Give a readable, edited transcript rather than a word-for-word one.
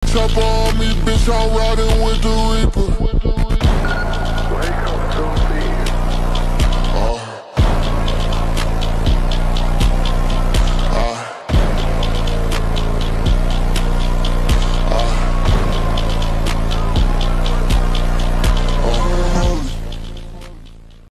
Chopper on me, bitch, I'm riding with the Reaper.